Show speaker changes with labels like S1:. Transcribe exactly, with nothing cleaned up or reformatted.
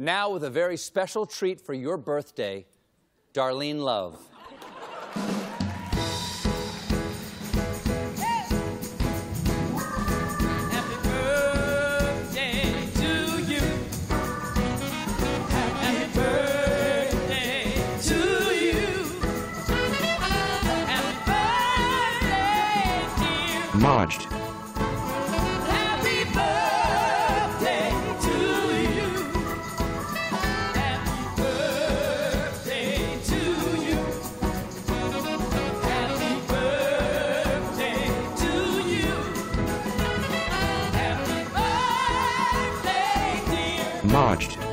S1: Now with a very special treat for your birthday, Darlene Love.
S2: Majd.
S3: Happy birthday to you. Happy birthday to you. Happy birthday to you. Happy birthday, dear.
S2: Majd.